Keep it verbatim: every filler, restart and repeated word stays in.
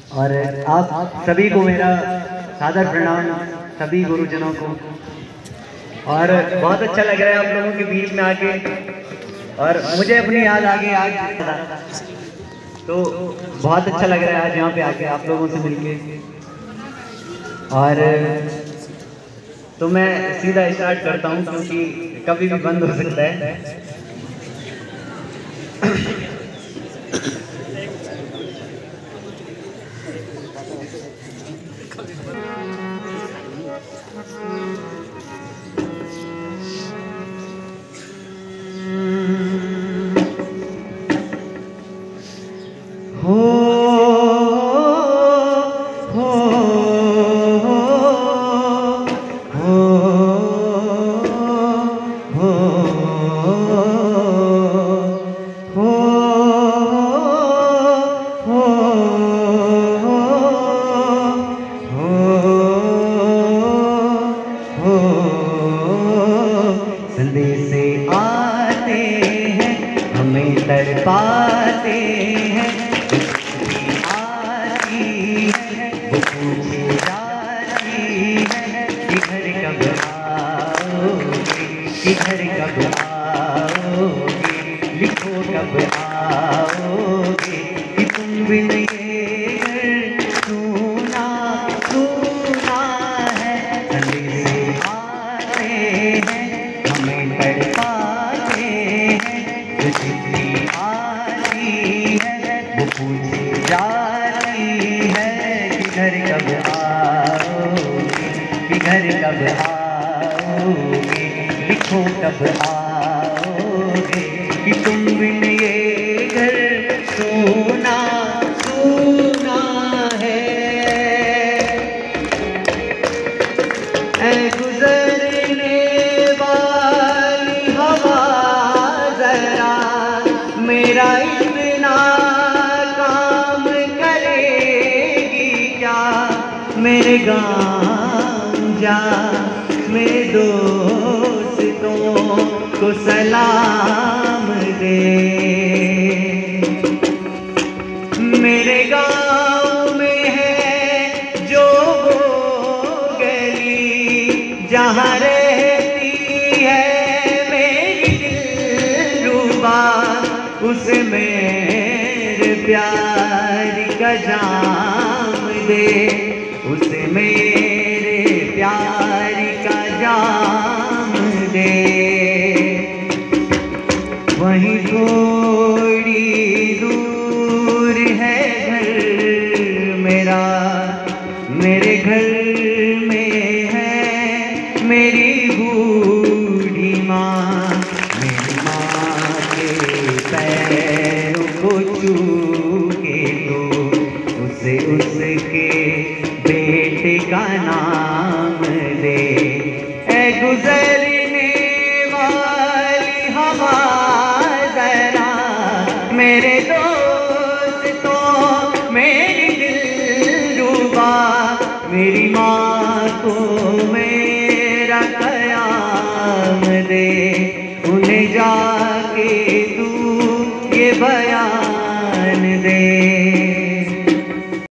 और आप सभी को मेरा सादर प्रणाम, सभी गुरुजनों को। और बहुत अच्छा लग रहा है आप लोगों के बीच में आके, और मुझे अपनी याद आ गई आज, तो बहुत अच्छा लग रहा है आज यहाँ पे आके आप लोगों से मिलके। और तो मैं सीधा स्टार्ट करता हूँ क्योंकि कभी भी बंद हो सकता है। संदेशे आते हैं हमें तड़पाते हैं, आती है वो पूछी जाती है कि घर कब आओगे, कि घर कब आओगे, लिखो कब आओगे कि तुम बिन ये घर सुना सुना है। संदेशे आते हैं हमें तड़पाते हैं, जो चिट्ठी आती है वो पूछी जाती है कि घर कब आओगे, कि घर कब आओगे, लिखो कब आओगे कि तुम बिन ये घर सोना सोना है। ऐ गुजरने वाली हवा जरा मेरा इतना काम करेगी क्या, मेरे गाँव जा मेरे दोस्तों को सलाम दे। मेरे गाँव में है जो वो गली जहाँ रहती है मेरी दिलरुबा, उसे मेरे प्यार का जाम दे, उसे मेरे प्यार का जाम दे। वहीं थोड़ी दूर है घर मेरा, मेरे घर